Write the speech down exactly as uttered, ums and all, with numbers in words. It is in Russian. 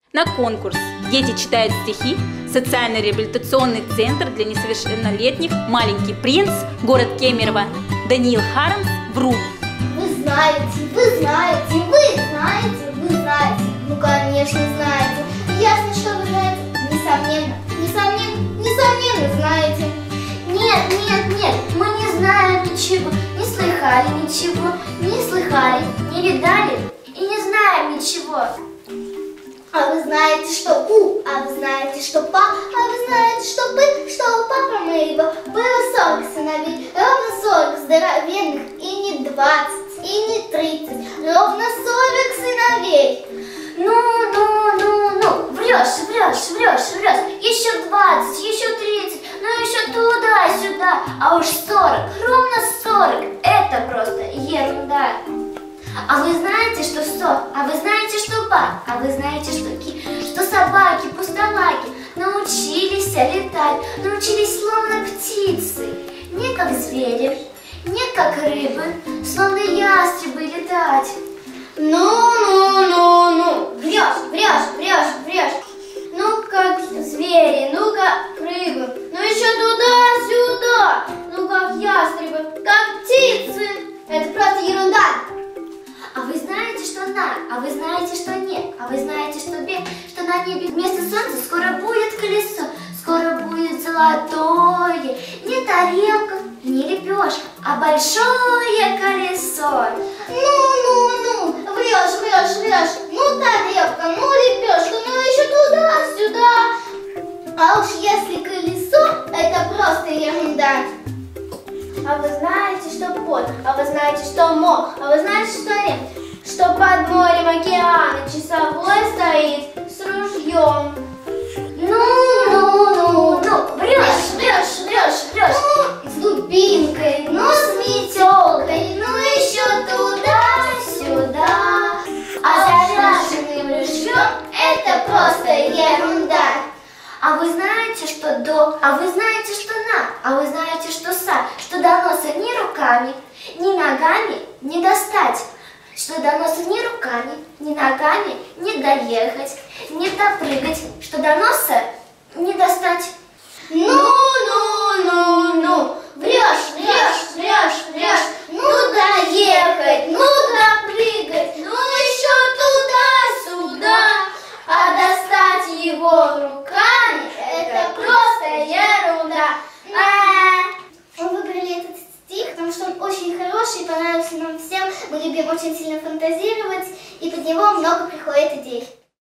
На конкурс «Дети читают стихи» социально-реабилитационный центр для несовершеннолетних «Маленький принц», город Кемерово, Даниил Харанс, ВРУ. Вы знаете, вы знаете, вы знаете, вы знаете. Ну, конечно, знаете. Ясно, что вы знаете. Несомненно, несомненно, несомненно знаете. Нет, нет, нет, мы не знаем ничего, не слыхали ничего, не слыхали, не видали и не знаем ничего. А вы знаете, что У, а вы знаете, что Па, а вы знаете, что Бы, что у папы моего было сорок сыновей, ровно сорок здоровенных, и не двадцать, и не тридцать, ровно сорок сыновей. Ну, ну, ну, ну, врешь, врешь, врешь, врешь, еще двадцать, еще тридцать, ну еще туда-сюда, а уж сорок, ровно сорок, это просто ерунда. А вы знаете, что сто? А вы знаете, что ба? А вы знаете, что ки? Что собаки, пустолаки научились летать, научились словно птицы, не как звери, не как рыбы, словно ястребы летать. Ну, ну, ну, ну, врешь, врешь, врешь, врешь. Ну, как звери, ну, как рыбы, ну, еще туда-сюда, ну, как ястребы, как птицы. Это просто ерунда. А вы знаете, что на, а вы знаете, что нет, а вы знаете, что бе, что на небе вместо солнца скоро будет колесо, скоро будет золотое, не тарелка, не лепешка, а большое колесо. Ну, ну, ну, врешь, врешь, врешь, ну тарелка, ну лепешка, ну еще туда-сюда. А уж если колесо, это просто ерунда. А вы знаете, что под, а вы знаете, что мох, а вы знаете, что нет, что под морем океана часовой стоит с ружьем. Ну, ну, ну, ну, врешь, врешь, врешь, врешь. Ну, с дубинкой, ну, с метелкой, ну, еще туда-сюда. А заряженным ружьем это просто ерунда. А вы знаете, что до, а вы знаете, что на, а вы знаете, что са, что до носа ни руками, ни ногами не достать, что до носа ни руками, ни ногами не доехать, не допрыгать, что до носа не достать. Ну, ну, ну, ну, врешь, врешь, врешь, врешь, ну доехать, ну допрыгать, ну еще туда-сюда, а достать его руками это просто ерунда. Мы выбрали этот стих, потому что он очень хороший, понравился нам всем. Мы любим очень сильно фантазию.